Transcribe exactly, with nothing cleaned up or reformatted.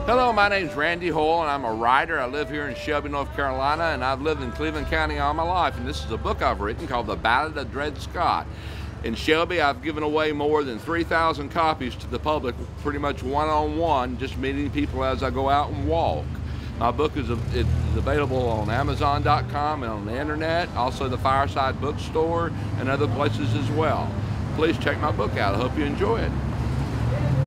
Hello, my name's Randy Hoyle, and I'm a writer. I live here in Shelby, North Carolina, and I've lived in Cleveland County all my life. And this is a book I've written called The Ballad of Dred. In Shelby, I've given away more than three thousand copies to the public, pretty much one-on-one, just meeting people as I go out and walk. My book is, is available on Amazon dot com and on the internet, also the Fireside Bookstore and other places as well. Please check my book out. I hope you enjoy it.